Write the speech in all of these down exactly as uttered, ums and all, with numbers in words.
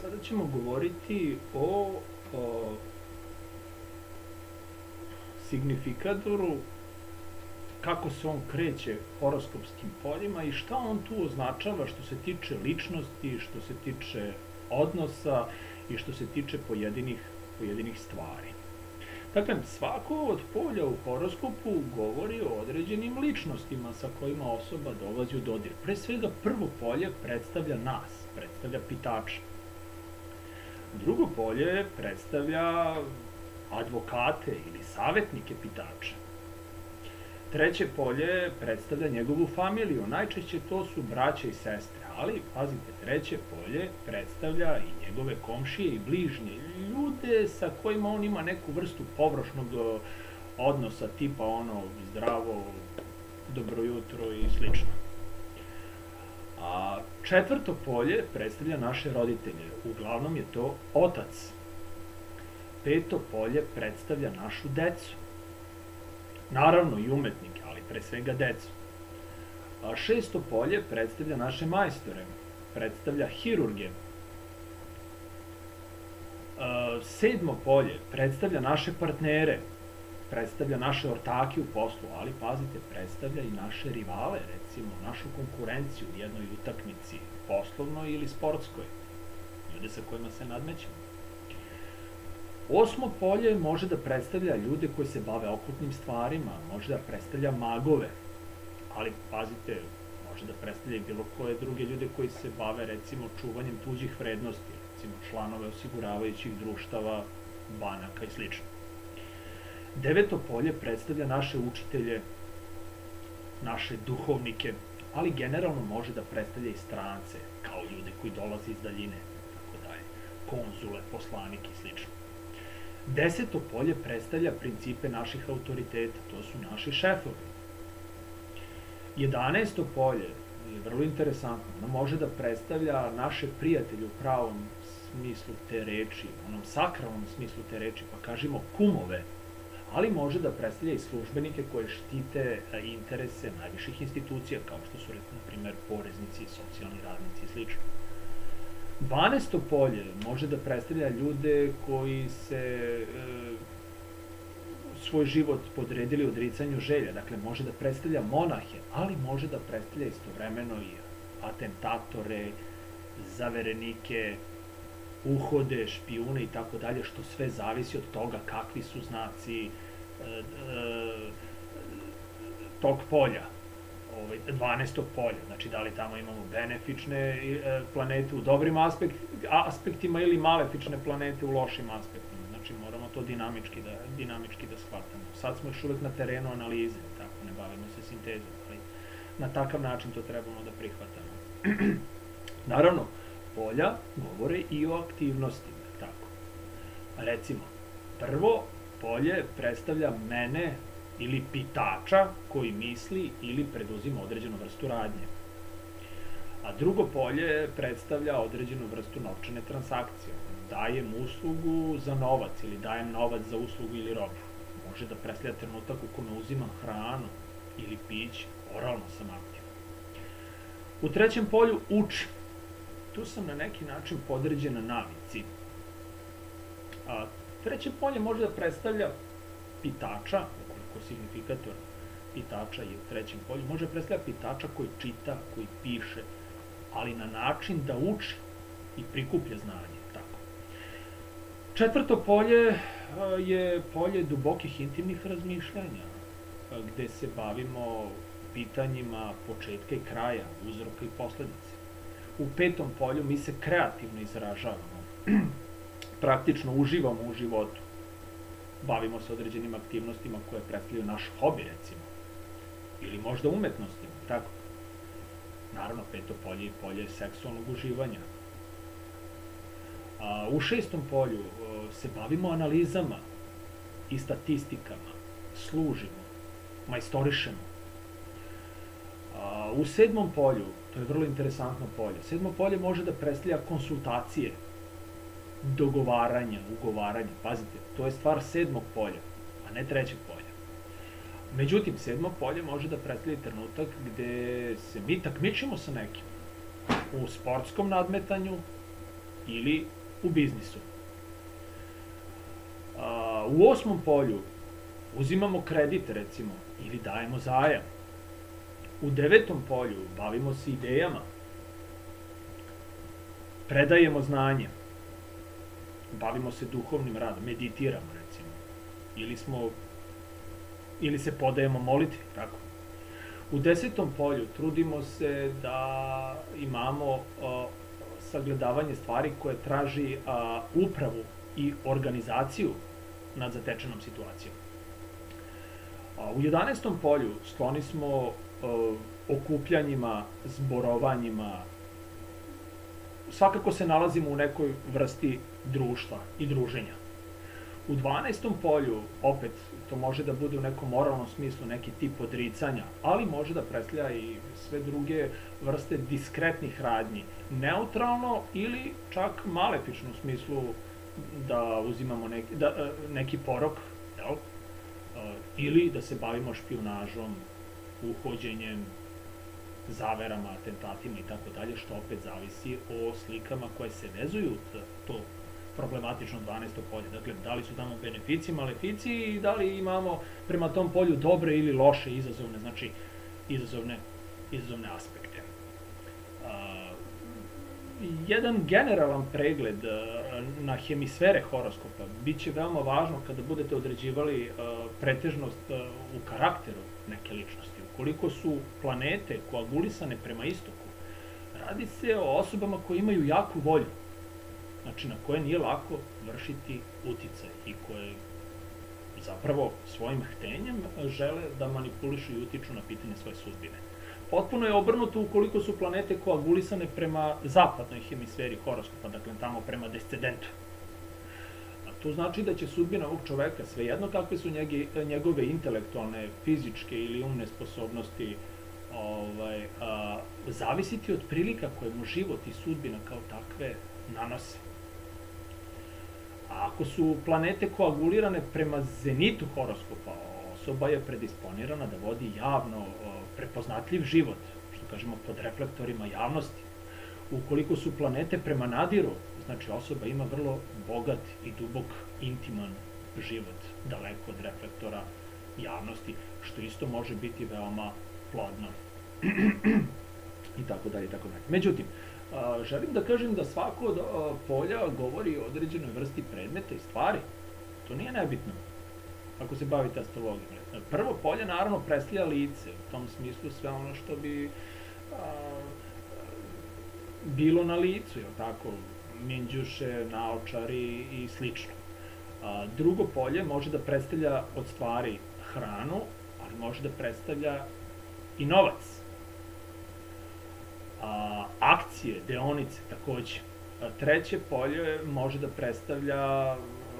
Sada ćemo govoriti o, o signifikatoru, kako se on kreće horoskopskim poljima i šta on tu označava što se tiče ličnosti, što se tiče odnosa i što se tiče pojedinih, pojedinih stvari. Dakle, svako od polja u horoskopu govori o određenim ličnostima sa kojima osoba dolazi u dodir. Pre svega, prvo polje predstavlja nas, predstavlja pitača. Drugo polje predstavlja advokate ili savjetnike pitača. Treće polje predstavlja njegovu familiju, najčešće to su braća i sestre, ali, pazite, treće polje predstavlja i njegove komšije i bližnje, ljude sa kojima on ima neku vrstu površnog odnosa, tipa ono zdravo, dobro jutro i slično. A četvrto polje predstavlja naše roditelje, uglavnom je to otac. Peto polje predstavlja našu decu. Naravno i umetnike, ali pre svega decu. A šesto polje predstavlja naše majstore, predstavlja hirurge. A sedmo polje predstavlja naše partnere, predstavlja naše ortake u poslu, ali pazite, predstavlja i naše rivale, recimo našu konkurenciju u jednoj utakmici, poslovnoj ili sportskoj, ljude sa kojima se nadmećemo. Osmo polje može da predstavlja ljude koji se bave okultnim stvarima, može da predstavlja magove, ali pazite, može da predstavlja i bilo koje druge ljude koji se bave recimo čuvanjem tuđih vrednosti, recimo članove osiguravajućih društava, banaka i slično. Deveto polje predstavlja naše učitelje, naše duhovnike, ali generalno može da predstavlja i strance, kao ljude koji dolaze iz daljine, tako dalje, konzule, poslanike i slično. Deseto polje predstavlja principe naših autoriteta, to su naši šefovi. Jedanaesto polje je vrlo interesantno, ono može da predstavlja naše prijatelje u pravom smislu te reči, u onom sakralnom smislu te reči, pa kažemo kumove, ali može da predstavlja i službenike koje štite interese najviših institucija, kao što su, na primer, poreznici, socijalni radnici i slično. Dvanaesto polje može da predstavlja ljude koji se e, svoj život podredili odricanju želja, dakle može da predstavlja monahe, ali može da predstavlja istovremeno i atentatore, zaverenike, uhode, špijune i tako dalje, što sve zavisi od toga kakvi su znaci e, e, tog polja. dvanaestog polja, znači da li tamo imamo benefične planete u dobrim aspektima ili malefične planete u lošim aspektima, znači moramo to dinamički da, dinamički da shvatamo. Sad smo još uvek na terenu analize, tako, ne bavimo se sintezom, ali na takav način to trebamo da prihvatamo. Naravno, polja govore i o aktivnostima, tako. Recimo, prvo polje predstavlja mene ili pitača koji misli ili preduzima određenu vrstu radnje. A drugo polje predstavlja određenu vrstu novčane transakcije. Dajem uslugu za novac ili dajem novac za uslugu ili robu. Može da predstavlja trenutak u kome uzimam hranu ili piće, oralno sam aktivan. U trećem polju učim. Tu sam na neki način podređen navici. A treće polje može da predstavlja pitača, signifikator pitača je u trećem polju, može predstavljati pitača koji čita, koji piše, ali na način da uči i prikuplja znanje. Tako. Četvrto polje je polje dubokih intimnih razmišljanja, gde se bavimo pitanjima početka i kraja, uzroka i posledice. U petom polju mi se kreativno izražavamo, praktično uživamo u životu. Bavimo se određenim aktivnostima koje predstavljaju naš hobi, recimo, ili možda umetnostima, tako. Naravno, peto polje i polje seksualnog uživanja. A, u šestom polju a, se bavimo analizama i statistikama, služimo, majstorišemo. A, u sedmom polju, to je vrlo interesantno polje, sedmo polje može da predstavlja konsultacije, dogovaranja, ugovaranja, pazite, to je stvar sedmog polja, a ne trećeg polja. Međutim, sedmo polje može da predstavlja trenutak gde se mi takmičimo sa nekim u sportskom nadmetanju ili u biznisu. U osmom polju uzimamo kredit, recimo, ili dajemo zajam. U devetom polju bavimo se idejama, predajemo znanje, bavimo se duhovnim radom, meditiramo, recimo, ili smo, ili se podajemo molitvi, tako. U desetom polju trudimo se da imamo a, sagledavanje stvari koje traži a, upravu i organizaciju nad zatečenom situacijom. A, u jedanaestom polju skloni smo a, okupljanjima, zborovanjima, svakako se nalazimo u nekoj vrsti društva i druženja. U dvanaestom polju, opet, to može da bude u nekom moralnom smislu neki tip odricanja, ali može da predstavlja i sve druge vrste diskretnih radnji. Neutralno ili čak malefično u smislu da uzimamo neki, da, neki porok, jel? Ili da se bavimo špijunažom, uhođenjem, zaverama, atentatima i tako dalje, što opet zavisi o slikama koje se vezuju to problematično dvanaesto polje. Dakle, da li su tamo benefici, malefici i da li imamo prema tom polju dobre ili loše izazovne, znači izazovne, izazovne aspekte. A, jedan generalan pregled na hemisfere horoskopa biće veoma važno kada budete određivali a, pretežnost a, u karakteru neke ličnosti. Ukoliko su planete koagulisane prema istoku, radi se o osobama koje imaju jaku volju, znači na koje nije lako vršiti uticaj i koje zapravo svojim htenjem žele da manipulišu i utiču na pitanje svoje sudbine. Potpuno je obrnuto ukoliko su planete koagulisane prema zapadnoj hemisferi horoskopa, dakle tamo prema descendentu. A to znači da će sudbina ovog čoveka, svejedno kakve su njegove intelektualne, fizičke ili umne sposobnosti, ovaj, a, zavisiti od prilika koje mu život i sudbina kao takve nanose. A ako su planete koagulirane prema zenitu horoskopa, osoba je predisponirana da vodi javno prepoznatljiv život, što kažemo pod reflektorima javnosti. Ukoliko su planete prema nadiru, znači osoba ima vrlo bogat i dubok, intiman život, daleko od reflektora javnosti, što isto može biti veoma plodno. I tako dalje, i tako dalje. Međutim, želim da kažem da svako od polja govori o određenoj vrsti predmeta i stvari. To nije nebitno, ako se bavite astrologijom. Prvo polje, naravno, predstavlja lice, u tom smislu sve ono što bi a, bilo na licu, jel tako, minđuše, naočari i slično. A, drugo polje može da predstavlja od stvari hranu, ali može da predstavlja i novac. A, akcije, deonice takođe. A, treće polje može da predstavlja a,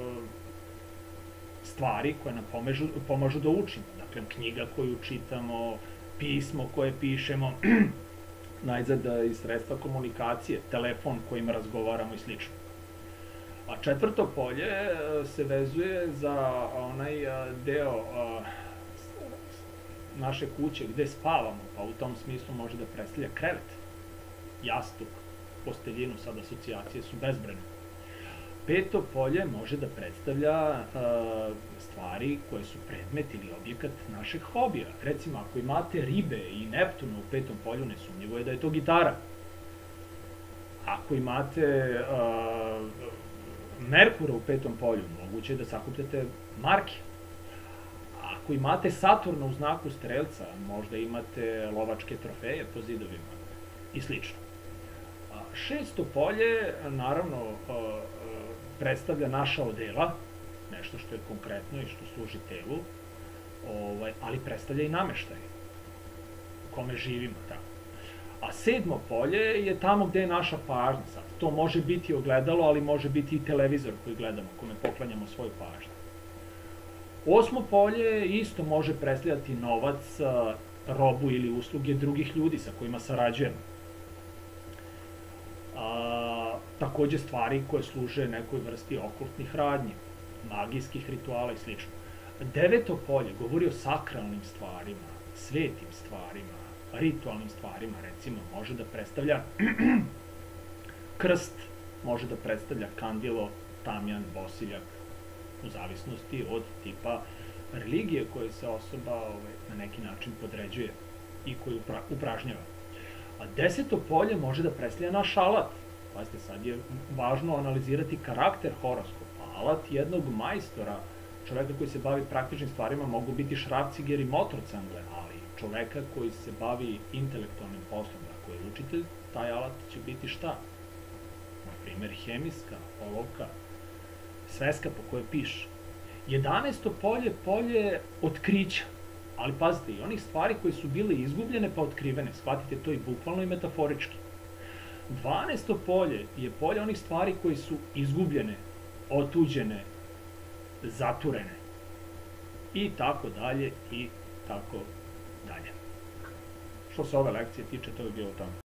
stvari koje nam pomažu, pomažu da učimo. Dakle, knjiga koju čitamo, pismo koje pišemo, najzad i sredstva komunikacije, telefon kojim razgovaramo i slično. A četvrto polje se vezuje za onaj deo a, naše kuće gde spavamo, pa u tom smislu može da predstavlja krevet, jastuk, posteljinu, sad asocijacije su bezbrojne. Peto polje može da predstavlja a, stvari koje su predmet ili objekat našeg hobija. Recimo, ako imate ribe i Neptuna u petom polju, nesumnjivo je da je to gitara. Ako imate a, Merkura u petom polju, moguće je da sakupljate marke. Ako imate Saturna u znaku Strelca, možda imate lovačke trofeje po zidovima i slično. A, šesto polje, naravno, a, predstavlja naša odela, nešto što je konkretno i što služi telu, ovaj, ali predstavlja i nameštaj u kome živimo. Tako. A sedmo polje je tamo gde je naša pažnja. Sad, to može biti ogledalo, ali može biti i televizor koji gledamo, kome poklanjamo svoju pažnju. Osmo polje isto može predstavljati novac, robu ili usluge drugih ljudi sa kojima sarađujemo. A, takođe stvari koje služe nekoj vrsti okultnih radnji, magijskih rituala i slično. Deveto polje govori o sakralnim stvarima, svetim stvarima, ritualnim stvarima, recimo, može da predstavlja krst, može da predstavlja kandilo, tamjan, bosiljak, u zavisnosti od tipa religije koje se osoba ovaj, na neki način podređuje i koju upra upražnjava. A deseto polje može da predstavlja naš alat. Pazite, sad je važno analizirati karakter horoskopa. Alat jednog majstora, čoveka koji se bavi praktičnim stvarima, mogu biti šrafciger i motorcangle, ali čoveka koji se bavi intelektualnim poslom, ako je učitelj, taj alat će biti šta? Na primer, hemijska, olovka, sveska po kojoj piše. jedanaesto polje, polje otkrića. Ali pazite, i onih stvari koje su bile izgubljene pa otkrivene, shvatite to i bukvalno i metaforički. dvanaesto polje je polje onih stvari koje su izgubljene, otuđene, zaturene. I tako dalje, i tako dalje. Što se ove lekcije tiče, to je bilo tamo.